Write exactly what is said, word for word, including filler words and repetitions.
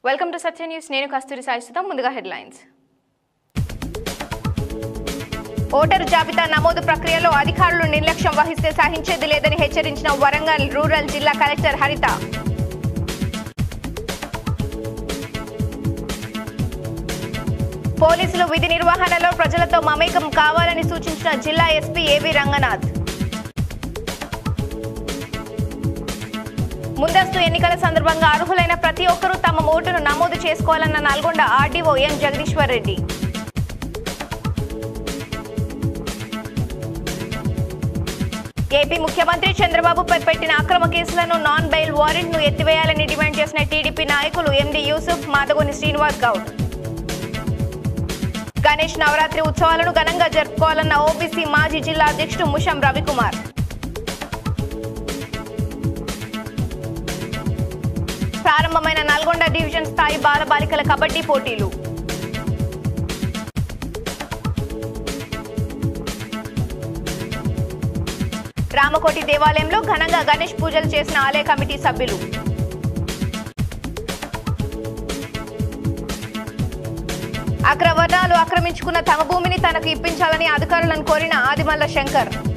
Welcome to Satya news. నేను కస్తూరి సాయిసుతం. ముందుగా headlines. Voter జాబితా నమోదు ప్రక్రియలో అధికారులు నిర్లక్ష్యం వహిస్తే సహించేది లేదని హెచ్చరించిన వరంగల్ రూరల్ జిల్లా కలెక్టర్ హరిత. పోలీసులు విధి నిర్వహణలో ప్రజలతో మమేకం కావాలని సూచించిన జిల్లా ఎస్పీ ఏవి రంగనాథ్. ముందస్తు ఎన్నికల సందర్భంగా అర్హులైన ప్రతి ఒక్కరూ తమ ఓటును నమోదు చేసుకోవాలన్న Nalgonda RDO M Jagadishwar Reddy. AP ముఖ్యమంత్రి చంద్రబాబుపై పెట్టిన అక్రమ కేసులను నాన్ బెయిల్ వారెంట్ ను ఎత్తివేయాలని డిమాండ్ చేసిన టీడీపీ నాయకులు ఎండి యూసుఫ్, మాదగోని శ్రీనివాస్ గౌడ్. గణేష్ నవరాత్రి ఉత్సవాలను ఘనంగా జరుపుకోవాలన్న ఓబీసీ మాజీ జిల్లా అధ్యక్షుడు ముషం రవికుమార్. ప్రారంభమైన నల్గొండ డివిజన్ స్థాయి బాలబాలికల కబడ్డీ పోటీలు. రామకోటి దేవాలయంలో ఘనంగా గణేష్ పూజలు చేసిన ఆలయ కమిటీ సభ్యులు. అగ్రవర్ణాలు ఆక్రమించుకున్న తమ భూమిని తనకు ఇప్పించాలని అధికారులను కోరిన ఆదిమల్ల శంకర్.